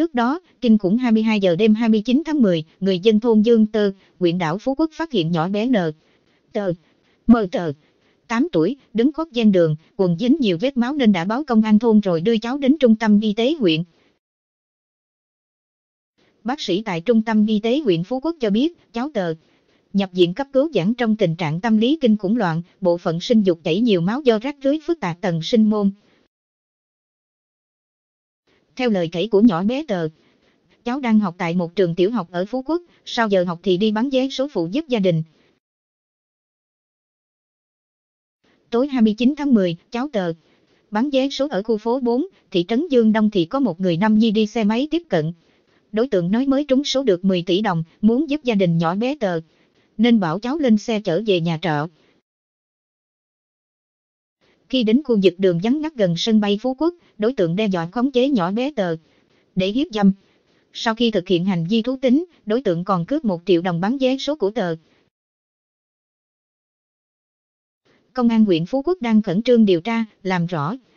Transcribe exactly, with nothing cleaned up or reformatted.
Trước đó, kinh khủng hai mươi hai giờ đêm hai mươi chín tháng mười, người dân thôn Dương Tơ, huyện đảo Phú Quốc phát hiện nhỏ bé N. Tờ, mờ tờ, tám tuổi, đứng khóc ven đường, quần dính nhiều vết máu nên đã báo công an thôn rồi đưa cháu đến trung tâm y tế huyện. Bác sĩ tại trung tâm y tế huyện Phú Quốc cho biết, cháu Tờ nhập viện cấp cứu giãn trong tình trạng tâm lý kinh khủng loạn, bộ phận sinh dục chảy nhiều máu do rách rưới phức tạp tầng sinh môn. Theo lời kể của nhỏ bé Tờ, cháu đang học tại một trường tiểu học ở Phú Quốc, sau giờ học thì đi bán vé số phụ giúp gia đình. Tối hai mươi chín tháng mười, cháu Tờ bán vé số ở khu phố bốn, thị trấn Dương Đông thì có một người nam nhi đi xe máy tiếp cận. Đối tượng nói mới trúng số được mười tỷ đồng, muốn giúp gia đình nhỏ bé Tờ, nên bảo cháu lên xe chở về nhà trọ. Khi đến khu vực đường vắng ngắt gần sân bay Phú Quốc, đối tượng đe dọa khống chế nhỏ bé Tờ để hiếp dâm. Sau khi thực hiện hành vi thú tính, đối tượng còn cướp một triệu đồng bán vé số của Tờ. Công an huyện Phú Quốc đang khẩn trương điều tra, làm rõ.